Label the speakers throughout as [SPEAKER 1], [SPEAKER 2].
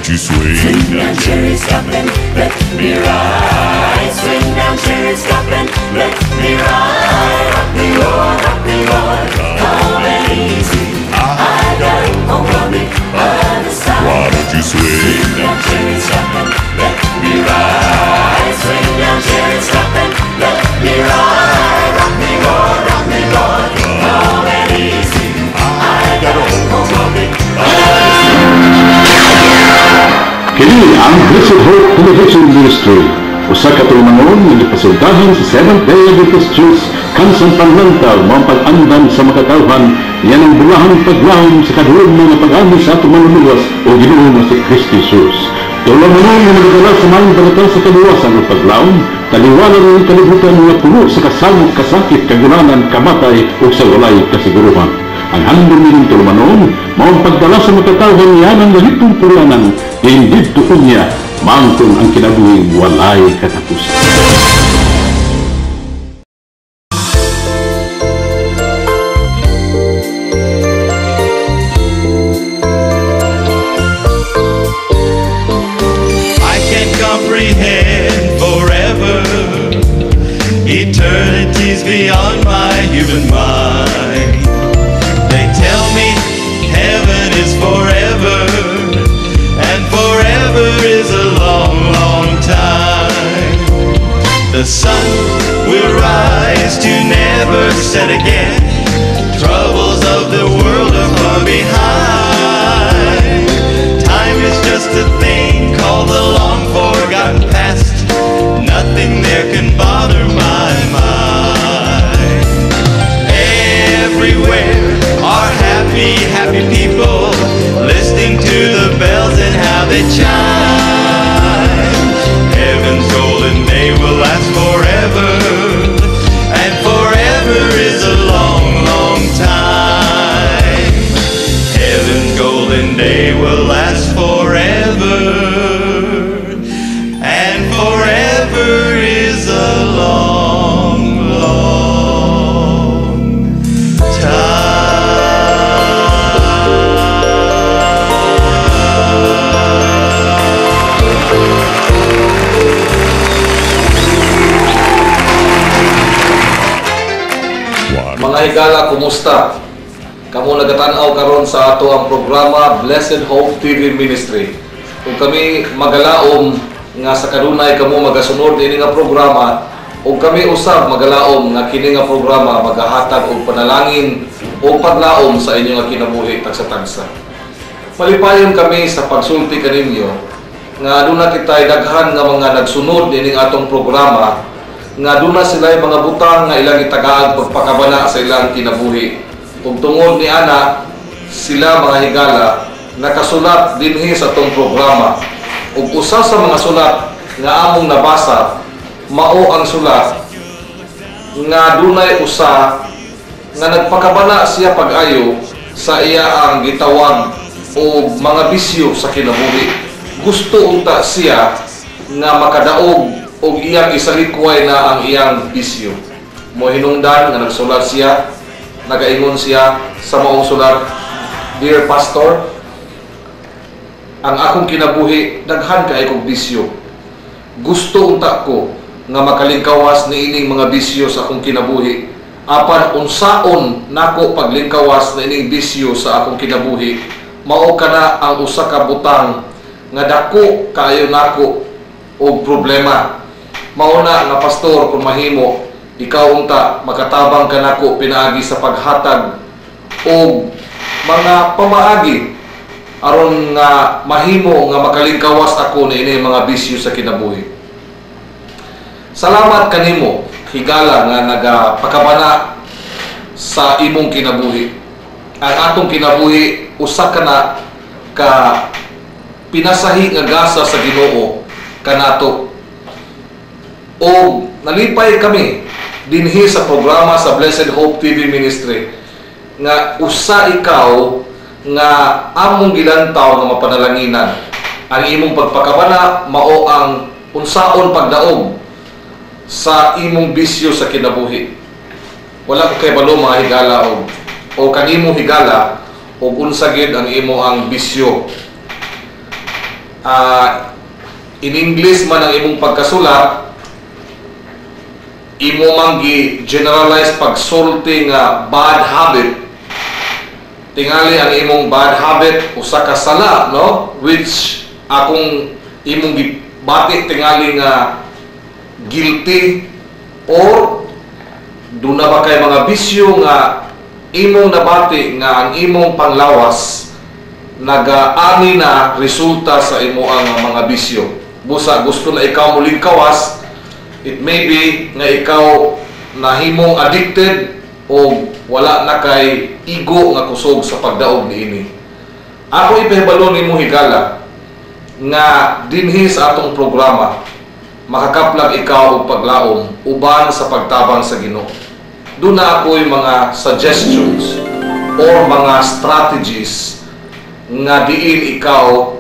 [SPEAKER 1] you swing?
[SPEAKER 2] Swing down, cherry Scotland, let me ride. Swing down, cherry Scotland, let me ride. Rock me, Lord, calm and easy. I got home on the other side.
[SPEAKER 1] Why don't you swing?
[SPEAKER 2] Swing down, cherry Scotland, let me ride. Swing down, cherry Scotland, let me ride. Rock me, Lord, calm and easy. I got home on the other side.
[SPEAKER 3] Kini ang Blessed Hope Television Ministry. Usa ka tulumanon nga gipasultahan sa Seventh-day Adventist Church kanang panglantaw mao pag-andan sa makatawhan yan ang bulahang paglawom sa kadulog mga pag-ani sa atong manunuluwas o Ginoo nga si Kristo Jesus. Tulumanon nga nagdala sa maayong balita sa kaluwasan o paglawom, taliwanan ng kalibutan nga puno sa kasamot, kasakit, kagulanan, kamatay o sa walay kasiguruhan. Ang handong nilang tulumanon, maong pagdala sa matatawhan yan ang lalitong pulanan, hindi doon niya, maangkong ang kinabuhing walay katapusan.
[SPEAKER 4] I can't comprehend forever, eternity's beyond my human mind. Tell me heaven is forever, and forever is a long, long time. The sun will rise to never set again. Troubles of the world are far behind. Time is just a thing called the long forgotten past. Nothing there can bother my mind. Everywhere are happy, happy people, listening to the bells and how they chime. Heaven's golden day will last forever, and forever is a long, long time. Heaven's golden day will last forever, and forever is a long, long time.
[SPEAKER 5] Mga higala, kumusta? Kamu nagatanaw karon sa ato ang programa Blessed Hope TV Ministry. Kung kami magalaom nga sa kanunay kamo magasunod ini nga programa, ug kami usab magalaom nga kini nga programa magahatag og panalangin o paglaom sa inyo nga kinabuhi tagsa-tagsa. Malipayon kami sa pagsulti kaninyo nga aduna kitay daghan nga mga nagsunod ining atong programa nga aduna sila mga butang nga ilang itagaag pagpakabana sa ilang kinabuhi. Ug tungod ni ana sila mga higala nakasulat dinhi sa atong programa. Ug usa sa mga sulat nga among nabasa mao ang sulat nga dunay usa nga nagpakabana siya pag-ayo sa iya ang gitawag o mga bisyo sa kinabuhi. Gusto unta siya nga makadaog og iyang isalikway na ang iyang bisyo. Mo hinungdan nga nagsulat siya, nagaingon siya sa maong sulat, Dear Pastor, ang akong kinabuhi daghan kay kog bisyo. Gusto unta ko nga makalingkawas niining mga bisyo sa akong kinabuhi. Apan unsaon nako paglingkawas na ining bisyo sa akong kinabuhi, mao kana ang usa ka butang nga dako kaayo nako og problema. Mauna nga pastor, kung mahimo ikaw unta makatabang ka nako pinaagi sa paghatag og mga pamaagi aron nga mahimo nga makalingkawas ako niini mga bisyo sa kinabuhi. Salamat kanimo higala nga nagapakabana sa imong kinabuhi. Ang atong kinabuhi usa kana ka pinasahi nga gasa sa Ginoo kanato. O nalipay kami dinhi sa programa sa Blessed Hope TV Ministry nga usa ikaw nga among gilantaw nga mapanalanginan. Ang imong pagpakabana mao ang unsaon pagdaog sa imong bisyo sa kinabuhi. Wala ko kay balo mga higala o kanimo higala o unsa gid ang imo ang bisyo. in English man ang imong pagkasulat, imo man gi-generalize pagsulti nga bad habit, tingali ang imong bad habit usa ka sala, no, which akong imong gibati tingali nga guilty, or duna ba kay mga bisyo nga imong nabati nga ang imong panglawas nagaani na resulta sa imo ang mga bisyo. Busa gusto na ikaw muling kawas, it may be nga ikaw nahimong addicted o wala na kay igo nga kusog sa pagdaog niini. Ako ipahibalo nimo higala nga dinhi sa atong programa makakaplag ikaw og paglaom uban sa pagtabang sa Ginoo. Doon na ako'y mga suggestions or mga strategies nga diin ikaw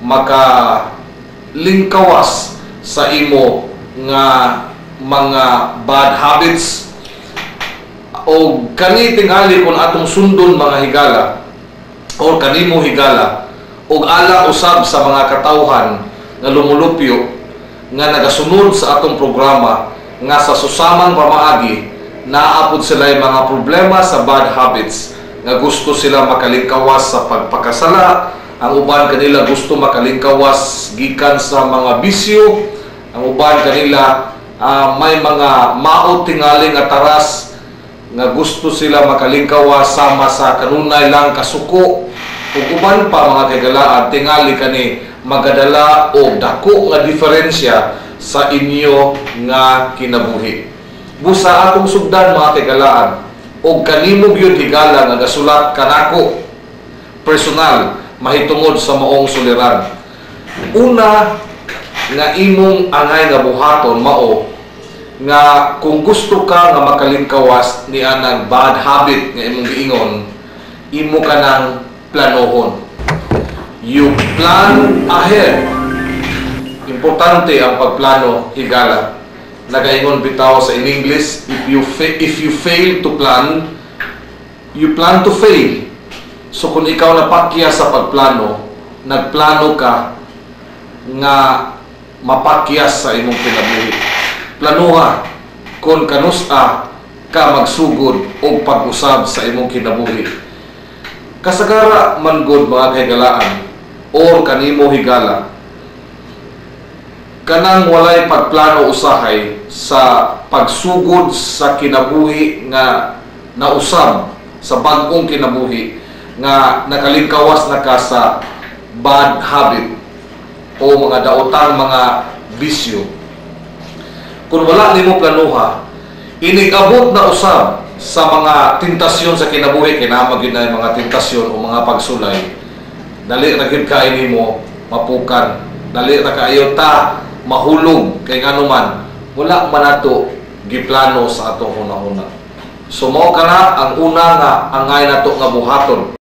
[SPEAKER 5] makalingkawas sa imo nga mga bad habits o kani tingali kung atong sundon mga higala o kanimo higala o ala usab sa mga katawhan nga lumulupyo nga nagasunod sa atong programa nga sa susamang pamaagi naapod sila yung mga problema sa bad habits nga gusto sila makalingkawas sa pagpakasala, ang uban kanila gusto makalingkawas gikan sa mga bisyo, ang uban kanila may mga maot tingali nga taras nga gusto sila makalingkawas sama sa kanunay lang kasuko, ug uban pa mga kagalaan tingali kani magadala o dako nga diferensya sa inyo nga kinabuhi. Busa akong sugdan mga kagalaan o kanimo gyud higala nga gasulat kanako personal mahitungod sa maong suliran. Una nga imong angay nga buhaton mao nga kung gusto ka nga makalingkawas ni anang bad habit nga imong giingon, imo ka nang planohon. You plan ahead. Importante ang pagplano higala. Nagaingon bitaw sa in English, if you fail to plan, you plan to fail. So kung ikaw napakya sa pagplano, nagplano ka nga mapakyas sa imong kinabuhi. Planuha kung kanusa ka magsugod o pag-usab sa imong kinabuhi. Kasagara man gud mga kahigalaan or kanimo higala, kanang walay pagplano usahay sa pagsugod sa kinabuhi nga nausab sa bag-ong kinabuhi nga nakalingkawas na ka sa bad habit o mga daotang mga bisyo. Kung wala nimo planuha, inigabot na usab sa mga tentasyon sa kinabuhi, kinamag yun na mga tentasyon o mga pagsulay, dali na gid kain nimo mapukan, dali na kayo ta mahulog kay nganuman wala man nato giplano sa atong hunahuna. So mao kana ang una nga angay nato nga buhaton.